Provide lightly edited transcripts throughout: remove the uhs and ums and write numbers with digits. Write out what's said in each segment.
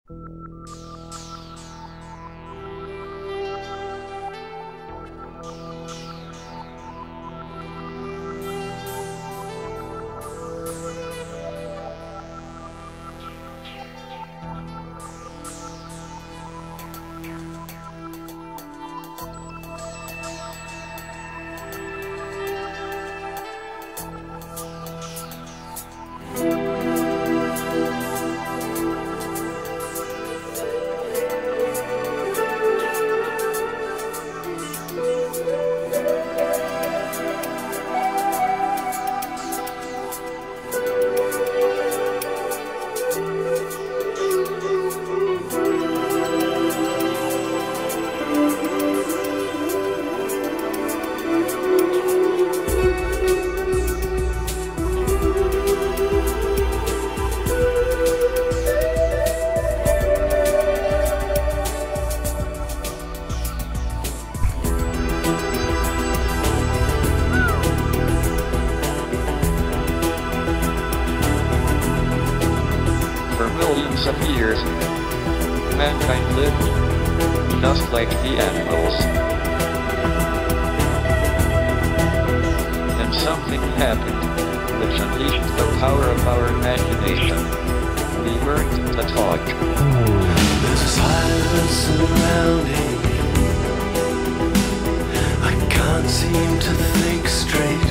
Millions of years, mankind lived, just like the animals. Then something happened, which unleashed the power of our imagination. We learned to talk. There's a silence surrounding me. I can't seem to think straight.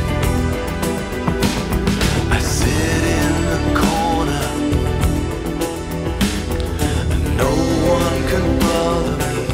I sit in the corner. No one can bother me.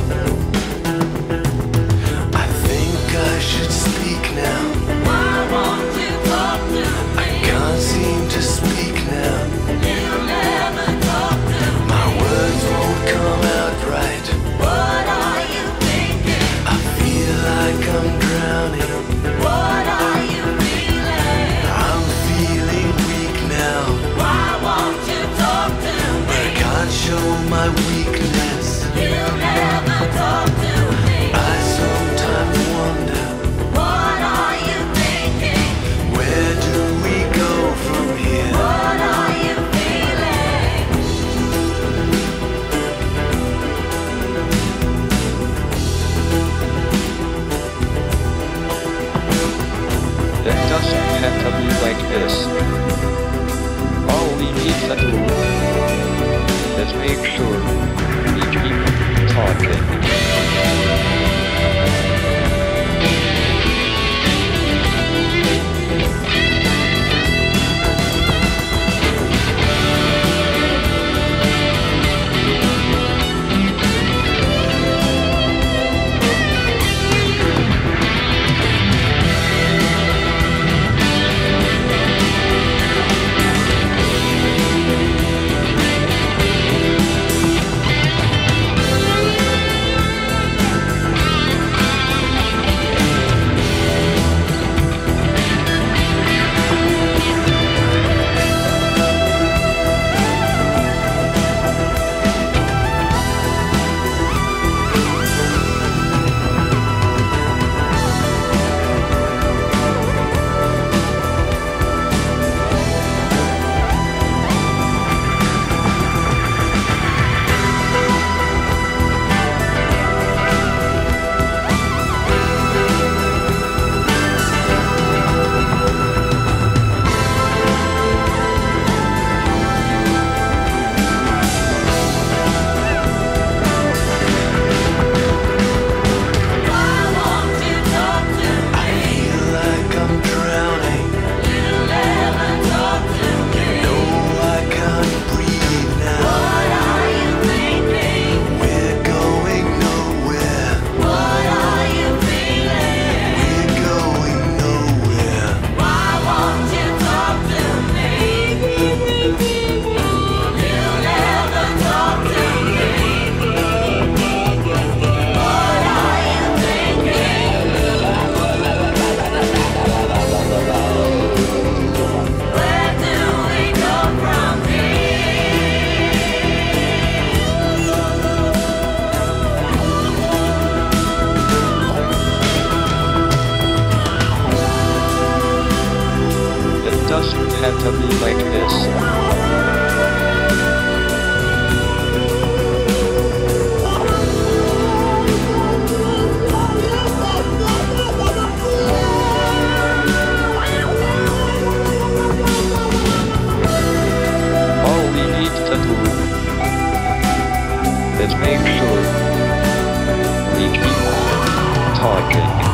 I think I should speak now. Why won't you talk to me? I can't seem to speak now. You never talk to me. My words won't come out right. What are you thinking? I feel like I'm drowning. What are you feeling? I'm feeling weak now. Why won't you talk to But I me? can't show my weakness. You never talk to me. I sometimes wonder, What are you thinking? where do we go from here? What are you feeling? It doesn't have to be like this. All we need to do is make sure we keep talking. Let's make sure we keep talking.